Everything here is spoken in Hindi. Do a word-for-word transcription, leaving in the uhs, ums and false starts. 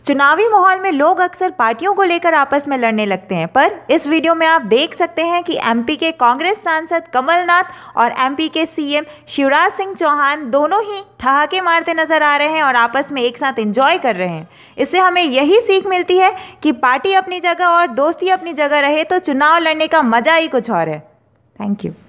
चुनावी माहौल में लोग अक्सर पार्टियों को लेकर आपस में लड़ने लगते हैं, पर इस वीडियो में आप देख सकते हैं कि एमपी के कांग्रेस सांसद कमलनाथ और एमपी के सीएम शिवराज सिंह चौहान दोनों ही ठहाके मारते नजर आ रहे हैं और आपस में एक साथ एंजॉय कर रहे हैं। इससे हमें यही सीख मिलती है कि पार्टी अपनी जगह और दोस्ती अपनी जगह रहे तो चुनाव लड़ने का मजा ही कुछ और है। Thank you.